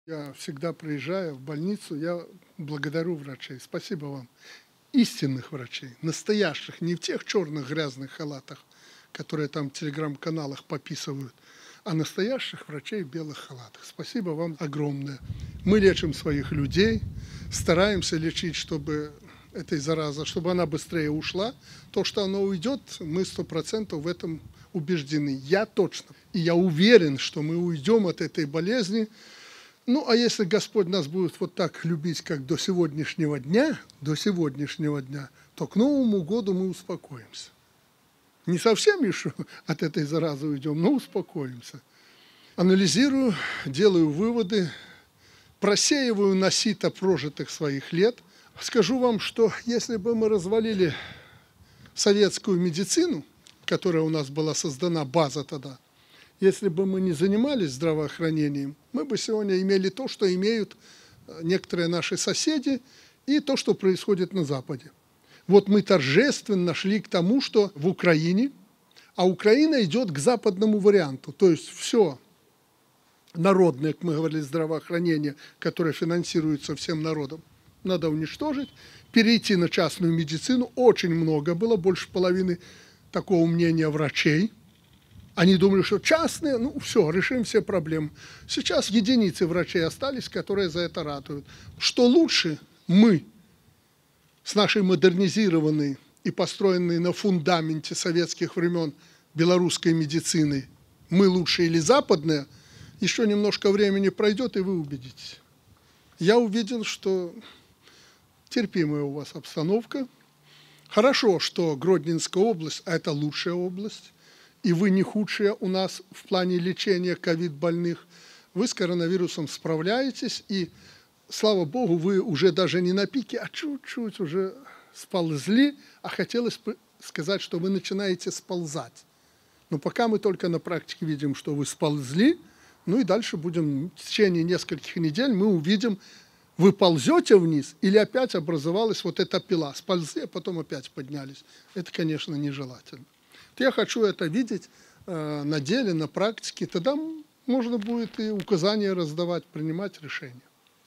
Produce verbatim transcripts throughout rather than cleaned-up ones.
Я всегда приезжаю в больницу, я благодарю врачей. Спасибо вам. Истинных врачей, настоящих, не в тех черных грязных халатах, которые там в телеграм-каналах пописывают, а настоящих врачей в белых халатах. Спасибо вам огромное. Мы лечим своих людей, стараемся лечить, чтобы этой заразы, чтобы она быстрее ушла. То, что она уйдет, мы сто процентов в этом убеждены. Я точно. И я уверен, что мы уйдем от этой болезни. Ну, а если Господь нас будет вот так любить, как до сегодняшнего дня, до сегодняшнего дня, то к Новому году мы успокоимся. Не совсем еще от этой заразы уйдем, но успокоимся. Анализирую, делаю выводы, просеиваю на сито прожитых своих лет. Скажу вам, что если бы мы развалили советскую медицину, которая у нас была создана, база тогда, если бы мы не занимались здравоохранением, мы бы сегодня имели то, что имеют некоторые наши соседи, и то, что происходит на Западе. Вот мы торжественно шли к тому, что в Украине, а Украина идет к западному варианту, то есть все народное, как мы говорили, здравоохранение, которое финансируется всем народом, надо уничтожить, перейти на частную медицину. Очень много было, больше половины такого мнения врачей. Они думали, что частные, ну все, решим все проблемы. Сейчас единицы врачей остались, которые за это ратуют. Что лучше, мы с нашей модернизированной и построенной на фундаменте советских времен белорусской медицины, мы лучше или западная, еще немножко времени пройдет, и вы убедитесь. Я увидел, что терпимая у вас обстановка. Хорошо, что Гродненская область – это лучшая область. И вы не худшие у нас в плане лечения ковид-больных. Вы с коронавирусом справляетесь, и, слава богу, вы уже даже не на пике, а чуть-чуть уже сползли, а хотелось бы сказать, что вы начинаете сползать. Но пока мы только на практике видим, что вы сползли, ну и дальше будем в течение нескольких недель мы увидим, вы ползете вниз или опять образовалась вот эта пила. Сползли, а потом опять поднялись. Это, конечно, нежелательно. Я хочу это видеть э, на деле, на практике. Тогда можно будет и указания раздавать, принимать решения.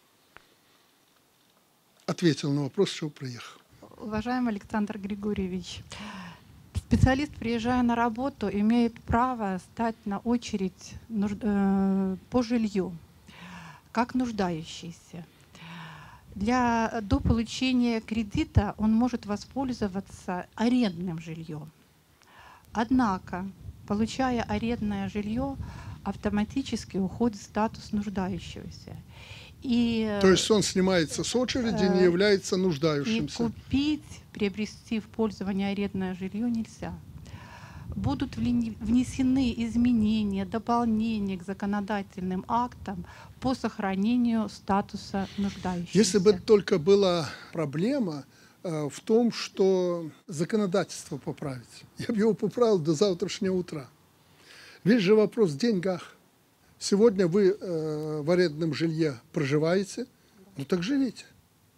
Ответил на вопрос, чего приехал. Уважаемый Александр Григорьевич, специалист, приезжая на работу, имеет право стать на очередь нужд... э, по жилью, как нуждающийся. Для... До получения кредита он может воспользоваться арендным жильем. Однако, получая арендное жилье, автоматически уходит статус нуждающегося. И, То есть он снимается с очереди, не является нуждающимся. И купить, приобрести в пользование арендное жилье нельзя. Будут внесены изменения, дополнения к законодательным актам по сохранению статуса нуждающихся. Если бы только была проблема в том, что законодательство поправить. Я бы его поправил до завтрашнего утра. Весь же вопрос в деньгах. Сегодня вы э, в арендном жилье проживаете, ну так живите.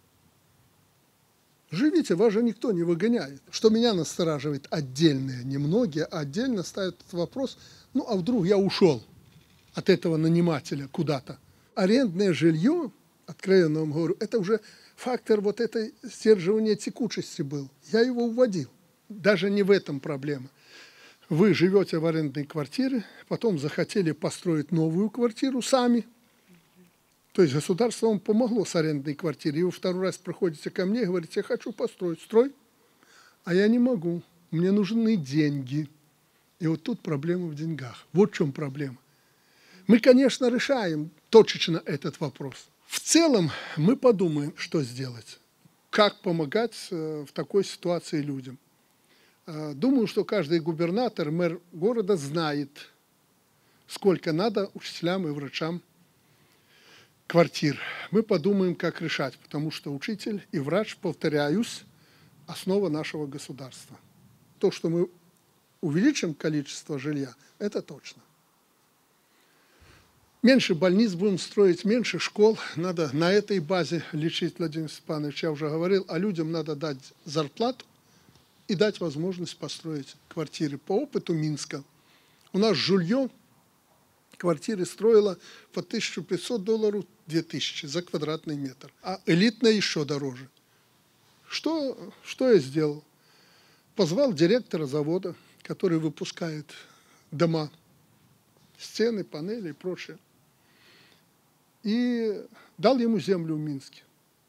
Живите, вас же никто не выгоняет. Что меня настораживает отдельные, не многие, а отдельно ставят этот вопрос, ну а вдруг я ушел от этого нанимателя куда-то. Арендное жилье, откровенно вам говорю, это уже фактор вот этой сдерживания текучести был. Я его уводил. Даже не в этом проблема. Вы живете в арендной квартире, потом захотели построить новую квартиру сами. То есть государство вам помогло с арендной квартирой. И вы второй раз приходите ко мне и говорите, я хочу построить. Строй. А я не могу. Мне нужны деньги. И вот тут проблема в деньгах. Вот в чем проблема. Мы, конечно, решаем точечно этот вопрос. В целом мы подумаем, что сделать, как помогать в такой ситуации людям. Думаю, что каждый губернатор, мэр города знает, сколько надо учителям и врачам квартир. Мы подумаем, как решать, потому что учитель и врач, повторяюсь, основа нашего государства. То, что мы увеличим количество жилья, это точно. Меньше больниц будем строить, меньше школ. Надо на этой базе лечить, Владимир Степанович, я уже говорил, а людям надо дать зарплату и дать возможность построить квартиры. По опыту Минска у нас жилье квартиры строило по тысяче пятьсот долларов две тысячи за квадратный метр, а элитная еще дороже. Что, что я сделал? Позвал директора завода, который выпускает дома, стены, панели и прочее, и дал ему землю в Минске.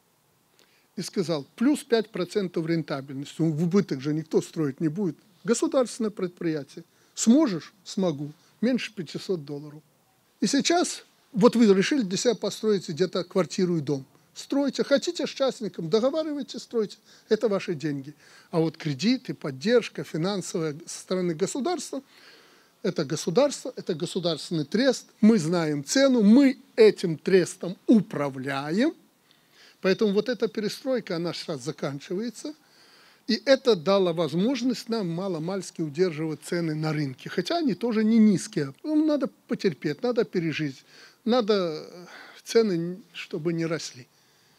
И сказал, плюс пять процентов рентабельности. В убыток же никто строить не будет. Государственное предприятие. Сможешь? Смогу. Меньше пятисот долларов. И сейчас, вот вы решили для себя построить где-то квартиру и дом. Стройте. Хотите с частником, договаривайтесь, стройте. Это ваши деньги. А вот кредиты, поддержка финансовая со стороны государства, это государство, это государственный трест. Мы знаем цену, мы этим трестом управляем. Поэтому вот эта перестройка, она сейчас заканчивается. И это дало возможность нам мало-мальски удерживать цены на рынке. Хотя они тоже не низкие. Ну, надо потерпеть, надо пережить. Надо цены, чтобы не росли.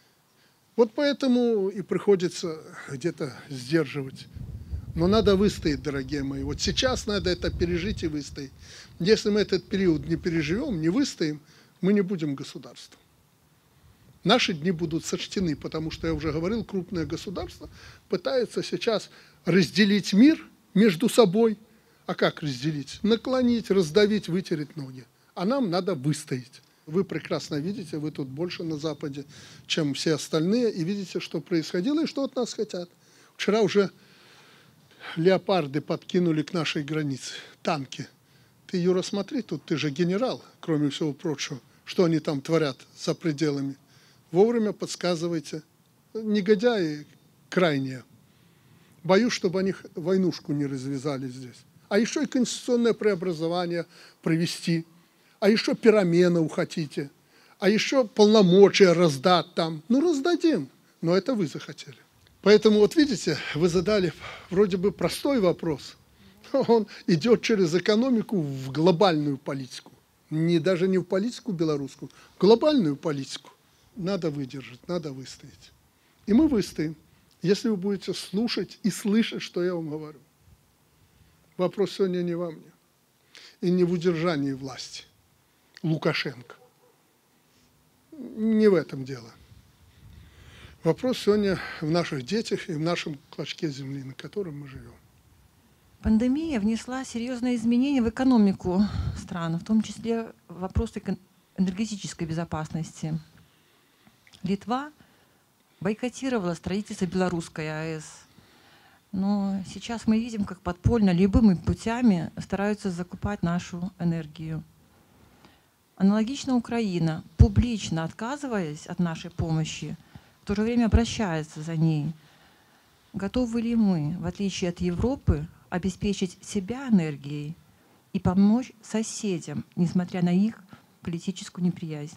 Вот поэтому и приходится где-то сдерживать. Но надо выстоять, дорогие мои. Вот сейчас надо это пережить и выстоять. Если мы этот период не переживем, не выстоим, мы не будем государством. Наши дни будут сочтены, потому что, я уже говорил, крупное государство пытается сейчас разделить мир между собой. А как разделить? Наклонить, раздавить, вытереть ноги. А нам надо выстоять. Вы прекрасно видите, вы тут больше на Западе, чем все остальные, и видите, что происходило и что от нас хотят. Вчера уже леопарды подкинули к нашей границе, танки. Ты, Юра, смотри, тут ты же генерал, кроме всего прочего, что они там творят за пределами. Вовремя подсказывайте. Негодяи крайние. Боюсь, чтобы они войнушку не развязали здесь. А еще и конституционное преобразование провести. А еще перемену хотите. А еще полномочия раздать там. Ну, раздадим. Но это вы захотели. Поэтому, вот видите, вы задали вроде бы простой вопрос. Он идет через экономику в глобальную политику. Не, даже не в политику белорусскую, в глобальную политику. Надо выдержать, надо выстоять. И мы выстоим, если вы будете слушать и слышать, что я вам говорю. Вопрос сегодня не во мне. И не в удержании власти Лукашенко. Не в этом дело. Вопрос сегодня в наших детях и в нашем клочке земли, на котором мы живем. Пандемия внесла серьезные изменения в экономику стран, в том числе вопросы энергетической безопасности. Литва бойкотировала строительство белорусской АЭС. Но сейчас мы видим, как подпольно любыми путями стараются закупать нашу энергию. Аналогично Украина, публично отказываясь от нашей помощи, в то же время обращается за ней. Готовы ли мы, в отличие от Европы, обеспечить себя энергией и помочь соседям, несмотря на их политическую неприязнь?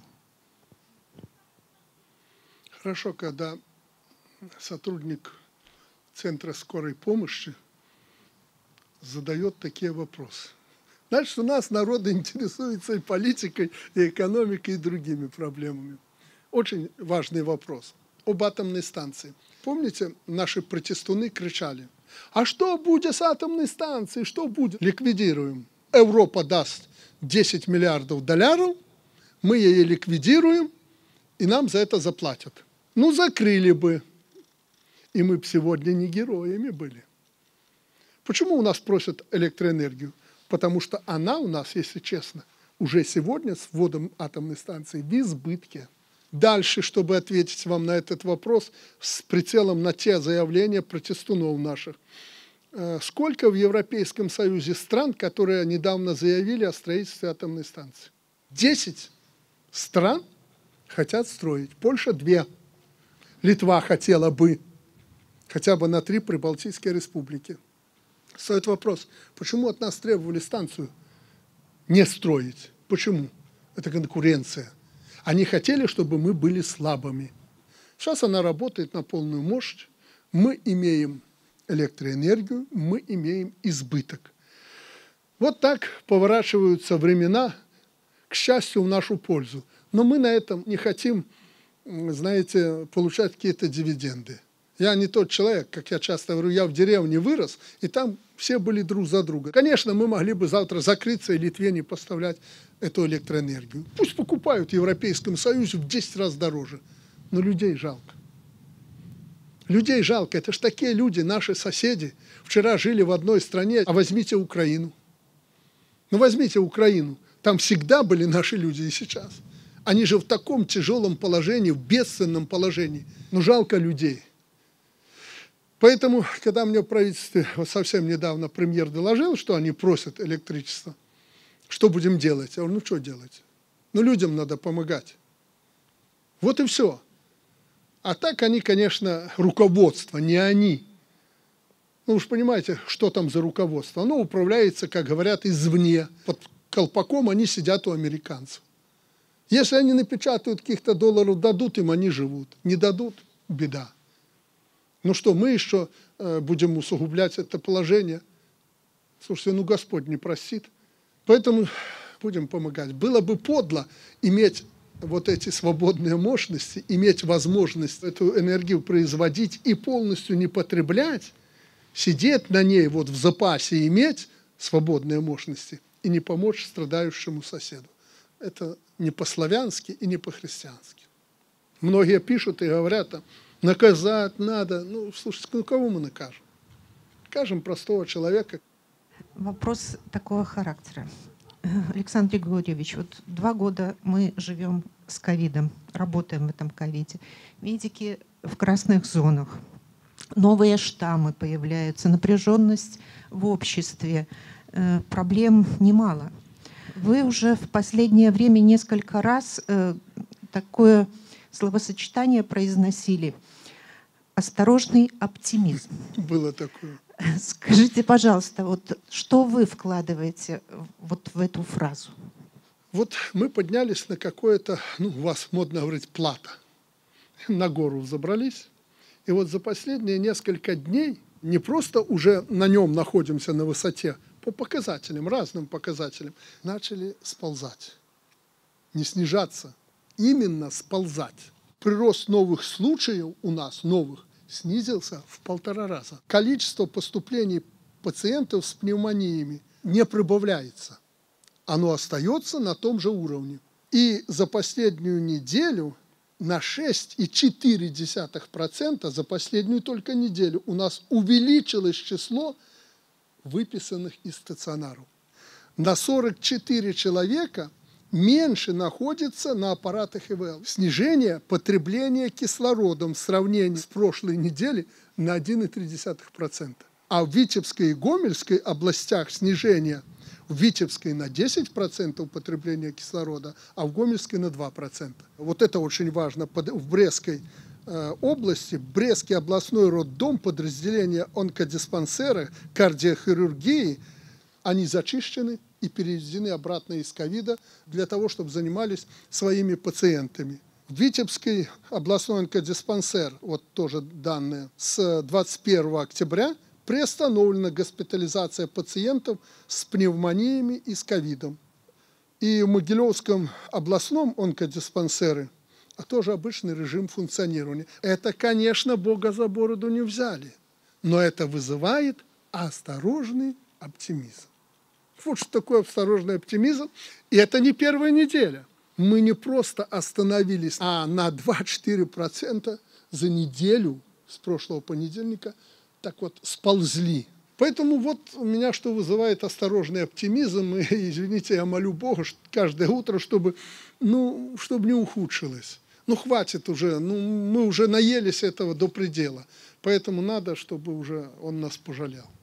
Хорошо, когда сотрудник Центра скорой помощи задает такие вопросы. Значит, у нас народ интересуется и политикой, и экономикой, и другими проблемами. Очень важный вопрос. Об атомной станции. Помните, наши протестуны кричали: а что будет с атомной станцией? Что будет? Ликвидируем. Европа даст десять миллиардов долларов, мы ее ликвидируем, и нам за это заплатят. Ну, закрыли бы. И мы бы сегодня не героями были. Почему у нас просят электроэнергию? Потому что она у нас, если честно, уже сегодня с вводом атомной станции в избытке. Дальше, чтобы ответить вам на этот вопрос, с прицелом на те заявления протестунов наших. Сколько в Европейском Союзе стран, которые недавно заявили о строительстве атомной станции? Десять стран хотят строить. Польша – две. Литва хотела бы хотя бы на три прибалтийские республики. Стоит вопрос, почему от нас требовали станцию не строить? Почему? Это конкуренция. Они хотели, чтобы мы были слабыми. Сейчас она работает на полную мощь. Мы имеем электроэнергию, мы имеем избыток. Вот так поворачиваются времена, к счастью, в нашу пользу. Но мы на этом не хотим, знаете, получать какие-то дивиденды. Я не тот человек, как я часто говорю, я в деревне вырос, и там все были друг за друга. Конечно, мы могли бы завтра закрыться и Литве не поставлять эту электроэнергию. Пусть покупают в Европейском Союзе в десять раз дороже, но людей жалко. Людей жалко, это ж такие люди, наши соседи. Вчера жили в одной стране, а возьмите Украину. Ну возьмите Украину, там всегда были наши люди и сейчас. Они же в таком тяжелом положении, в бедственном положении. Но жалко людей. Поэтому, когда мне в правительстве вот совсем недавно премьер доложил, что они просят электричество, что будем делать? Я говорю, ну что делать? Ну людям надо помогать. Вот и все. А так они, конечно, руководство, не они. Ну, вы же понимаете, что там за руководство. Оно управляется, как говорят, извне. Под колпаком они сидят у американцев. Если они напечатают каких-то долларов, дадут им, они живут. Не дадут – беда. Ну что, мы еще э, будем усугублять это положение? Слушайте, ну Господь не простит. Поэтому будем помогать. Было бы подло иметь вот эти свободные мощности, иметь возможность эту энергию производить и полностью не потреблять, сидеть на ней вот в запасе, иметь свободные мощности и не помочь страдающему соседу. Это не по-славянски и не по-христиански. Многие пишут и говорят, наказать надо. Ну, слушайте, ну кого мы накажем? Накажем простого человека. Вопрос такого характера. Александр Григорьевич, вот два года мы живем с ковидом, работаем в этом ковиде. Медики в красных зонах. Новые штаммы появляются, напряженность в обществе, э, проблем немало. Вы уже в последнее время несколько раз э, такое словосочетание произносили. Осторожный оптимизм. Было такое. Скажите, пожалуйста, вот что вы вкладываете вот в эту фразу? Вот мы поднялись на какое-то, ну, у вас модно говорить, плато. На гору забрались. И вот за последние несколько дней не просто уже на нем находимся на высоте, по показателям, разным показателям, начали сползать. Не снижаться, именно сползать. Прирост новых случаев у нас, новых, снизился в полтора раза. Количество поступлений пациентов с пневмониями не прибавляется. Оно остается на том же уровне. И за последнюю неделю на шесть целых четыре десятых процента, за последнюю только неделю, у нас увеличилось число выписанных из стационаров. На сорок четыре человека меньше находится на аппаратах И В Л. Снижение потребления кислородом в сравнении с прошлой неделей на один целых три десятых процента. А в Витебской и Гомельской областях снижение в Витебской на десять процентов потребления кислорода, а в Гомельской на два процента. Вот это очень важно. В Брестской э, области, Брестский областной роддом, подразделение онкодиспансера, кардиохирургии, они зачищены и переведены обратно из ковида для того, чтобы занимались своими пациентами. В Витебский областной онкодиспансер, вот тоже данные, с двадцать первого октября приостановлена госпитализация пациентов с пневмониями и с ковидом. И в Могилевском областном онкодиспансере а тоже обычный режим функционирования. Это, конечно, Бога за бороду не взяли, но это вызывает осторожный оптимизм. Вот что такое осторожный оптимизм. И это не первая неделя. Мы не просто остановились, а на два-четыре четыре процента за неделю с прошлого понедельника так вот сползли. Поэтому вот у меня что вызывает осторожный оптимизм. И, извините, я молю Бога каждое утро, чтобы, ну, чтобы не ухудшилось. Ну, хватит уже, ну, мы уже наелись этого до предела. Поэтому надо, чтобы уже он нас пожалел.